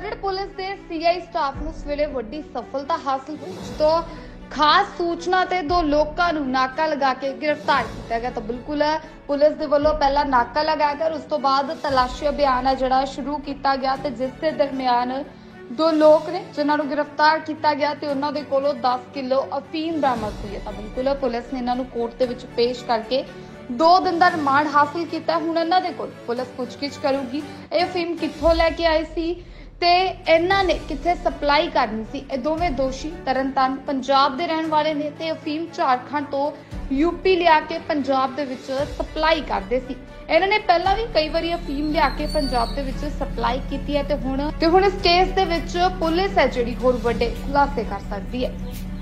खरड़ police के CI staff ਨੂੰ ਸਵੇਲੇ ਵੱਡੀ ਸਫਲਤਾ ਹਾਸਲ ਹੋਈ ਜਦੋਂ ਖਾਸ सूचना ਤੇ ਦੋ ਲੋਕਾਂ ਨੂੰ ਨਾਕਾ ਲਗਾ ਕੇ गिरफ्तार ਕੀਤਾ ਗਿਆ। ਤਾਂ ਬਿਲਕੁਲ ਪੁਲਿਸ ਦੇ ਵੱਲੋਂ ਪਹਿਲਾਂ ਨਾਕਾ ਲਗਾ ਕੇ ਉਸ ਤੋਂ ਬਾਅਦ ਤਲਾਸ਼ੀ ਅਭਿਆਨ ਹੈ ਜਿਹੜਾ ਸ਼ੁਰੂ ਕੀਤਾ ਗਿਆ ਤੇ ਜਿਸ ਦੇ ਦਰਮਿਆਨ ਦੋ ਲੋਕ ਨੇ ਜਿਨ੍ਹਾਂ ਨੂੰ गिरफ्तार ਕੀਤਾ ਗਿਆ ਤੇ ਉਹਨਾਂ ਦੇ ਕੋਲੋਂ 10 ਕਿਲੋ ਅਫੀਮ ਬਰਾਮਦ ਹੋਈ ਹੈ। ਤਾਂ ਬਿਲਕੁਲ ਪੁਲਿਸ ਨੇ ਇਹਨਾਂ ਨੂੰ ਕੋਰਟ ਦੇ ਵਿੱਚ ਪੇਸ਼ ਕਰਕੇ 2 दिन का रिमांड हासिल किया। हुण इन्हां दे कोल पुलिस पुछगिछ करूगी ये अफीम कित्थों लैके आए सी ते इन्हां ने कित्थे सप्लाई करनी सी। ये दोवें दोषी तरनतारन पंजाब दे रहण वाले ने ते अफीम झारखंड तो यूपी लिया के पंजाब दे विच सप्लाई करदे सी। इन्हां ने पहला भी कई बारी अफीम लिया के पंजाब दे विच सप्लाई कीती है ते हुण इस केस दे विच पुलिस है जिहड़ी होर वड्डे खुलासे कर सकदी है।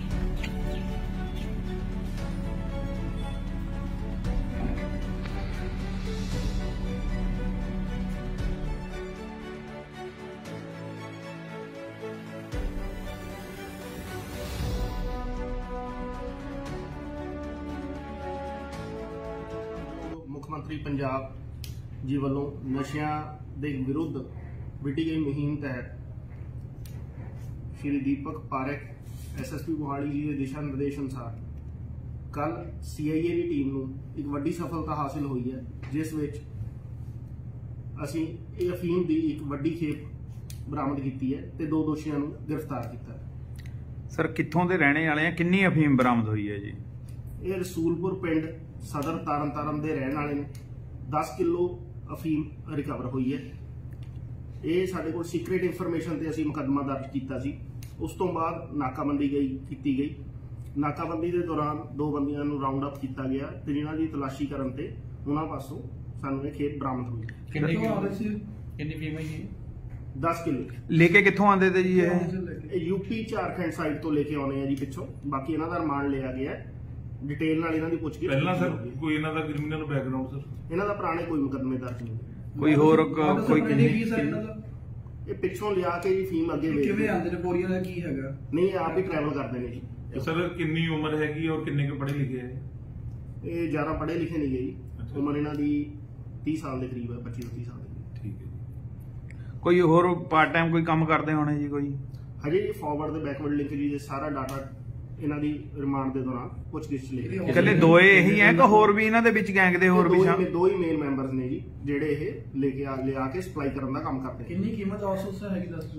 मुख्यमंत्री पंजाब जी वालों नशियां दे विरुद्ध विटी गई मुहिम तहत श्री दीपक पारेख SSP मोहाली जी के दिशा निर्देश अनुसार कल CIA की टीम नूं एक वड्डी सफलता हासिल हुई है, जिस विच असीं इह अफीम की एक वड्डी खेप बरामद की है ते 2 दोषियों नूं गिरफ्तार किया। सर कित्थों दे रहने वाले हैं, कितनी अफीम बरामद हुई है जी? ये रसूलपुर पिंड सदर तरनतारन दे रहने वाले ने 10 किलो अफीम रिकवर हुई है। ये साडे कोल सीक्रेट इनफॉर्मेशन ते असीं मुकदमा दर्ज कीता सी। उस तो बाद नाकाबंदी की गई। नाकाबंदी के दौरान 2 बंदियां नूं राउंड अप किया गया ते जिन्हां दी तलाशी करन ते उन्हां पासों सानूं ये खेप बरामद हुई। कितनी फीम है ये? 10 किलो लेके कित्थों आंदे थे जी? ये यूपी झारखंड साइड तो लेके आने हैं जी पिछों। बाकी इन्हां दा रिमांड लिया गया है। डिटेल नाल इन्हां दी पुछगिछ पहला सर कोई इन्हां दा क्रिमिनल बैकग्राउंड सर इन्हां दा पुराने कोई मुकदमे दर्ज नहीं। कोई होर कोई ये पिछों लिया के जी फीम अगे किवें आंदे ने बोरियां दा की हैगा? नहीं आप ही ट्रैवल करते हैं जी। सर कितनी उम्र हैगी और कितने के पढ़े लिखे है? ये ज़्यादा पढ़े लिखे नहीं गए जी। उम्र इन्हां दी 30 साल के करीब है, 25 30 साल की। ठीक है। कोई होर पार्ट टाइम कोई काम करते होने जी? कोई हजे जी फॉरवर्ड ते बैकवर्ड लिंक जी सारा डाटा इन्हां दी रिमांड दे दौरान पुछगिछ ले इकल्ले दोए यही हैं कि होर भी इन्हां दे विच गैंग दे होर भी शामिल? 2 ही मेन मैंबर्स ने जी जेडे ये लेके लिया के सप्लाई करन दा काम करते हैं। कितनी कीमत औसत से हैगी दस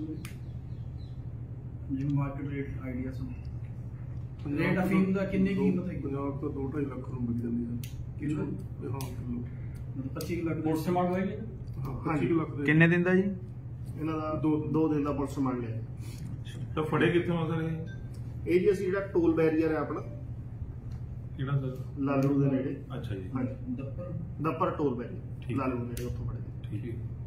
जी मार्केट रेट आइडिया सम रेट अफीम दा कितनी कीमत है? पंजाब तो 2.5 लाख रुपए मिल जाती है किलो। हां किलो मतलब 25 लाख पुलिस रिमांड होएगी? हां 25 लाख दे किन्ने दिन दा जी? इन्हां दा 2 दिन दा पुलिस रिमांड लिया। तो फड़े कित्थों सर ये जी असीं जिहड़ा टोल बैरियर है अपना किहड़ा सर? लालड़ू दे नेड़े। अच्छा जी। हाँ जी दप्पर दप्पर टोल बैरियर लालड़ू नेड़े उत्थों फड़े। ठीक है।